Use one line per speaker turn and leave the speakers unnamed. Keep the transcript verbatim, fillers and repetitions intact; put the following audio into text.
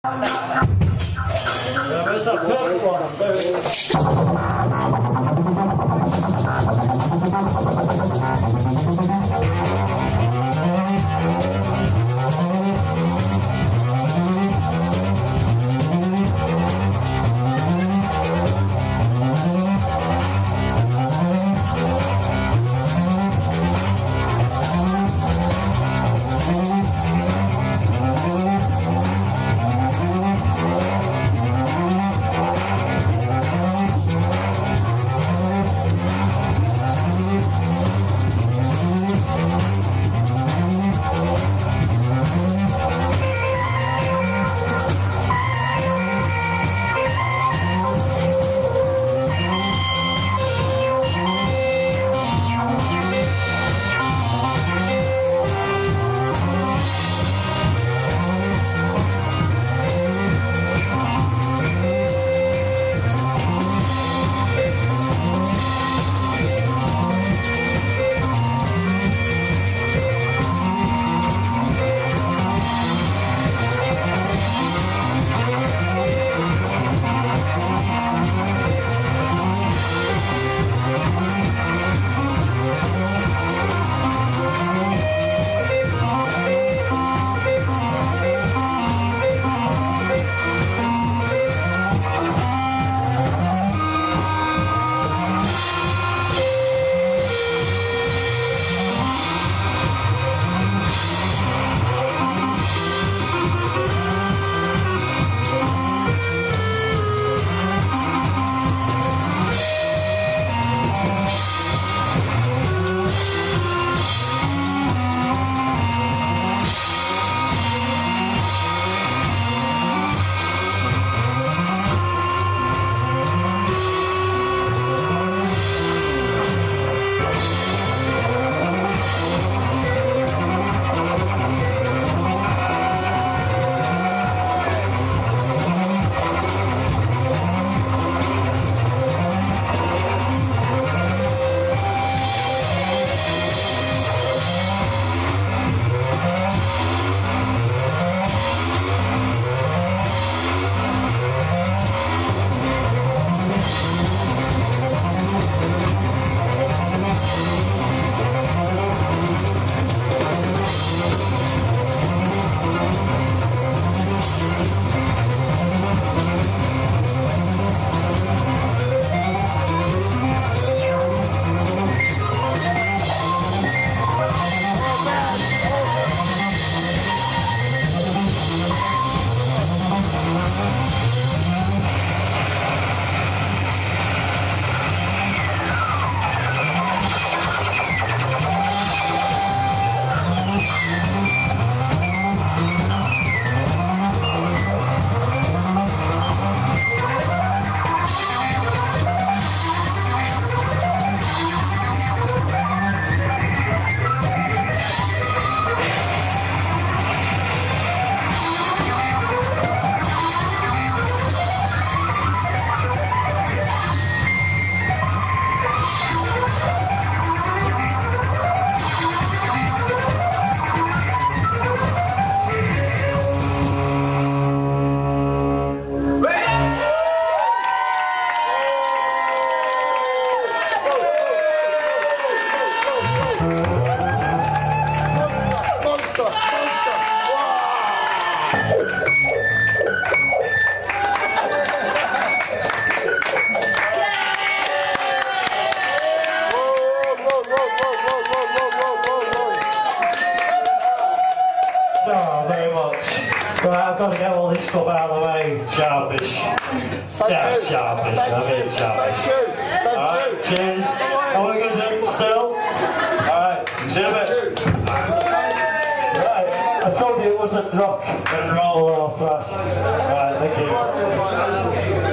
Where's that third one? There it
I've got to get all this stuff out of the way. Sharpish.
Thank
yeah,
you.
sharpish.
Thank
I mean,
you.
sharpish.
Thank you. Thank
Alright,
you.
cheers. How are we going to do still? Alright, exhibit. Right, I told you it wasn't rock and roll or fast. Alright, thank you.